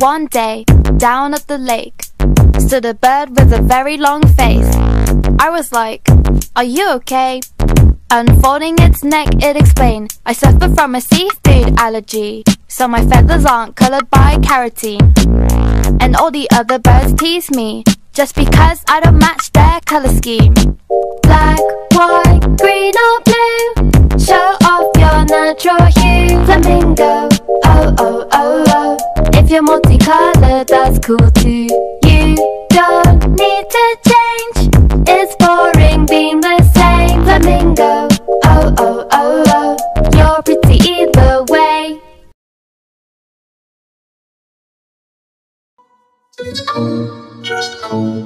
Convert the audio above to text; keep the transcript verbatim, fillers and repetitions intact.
one day, down at the lake, stood a bird with a very long face. I was like, "Are you okay?" Unfolding its neck, it explained, "I suffer from a seafood allergy, so my feathers aren't colored by carotene. And all the other birds tease me, just because I don't match their color scheme. Black, white, green or blue, show off your natural hue. Flamingo, oh oh oh oh, if you're multicolored, that's cool too. You don't need to change, it's boring being the same. Flamingo, oh oh oh oh, you're pretty either way." It's cool, just cool.